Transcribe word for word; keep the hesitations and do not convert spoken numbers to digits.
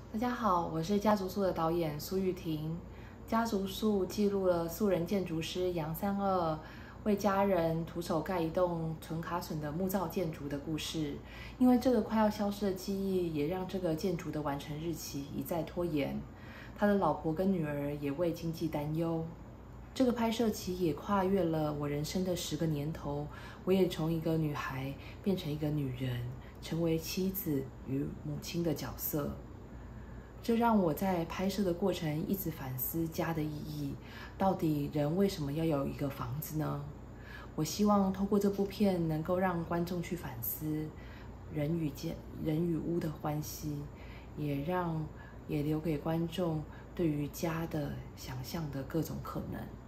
大家好，我是家族树的导演苏玉婷。家族树记录了素人建筑师杨三二为家人徒手盖一栋纯卡榫的木造建筑的故事。因为这个快要消失的记忆，也让这个建筑的完成日期一再拖延。他的老婆跟女儿也为经济担忧。这个拍摄期也跨越了我人生的十个年头，我也从一个女孩变成一个女人，成为妻子与母亲的角色。这让我在拍摄的过程一直反思家的意义，到底人为什么要有一个房子呢？我希望透过这部片能够让观众去反思人与家、人与屋的关系，也让也留给观众对于家的想象的各种可能。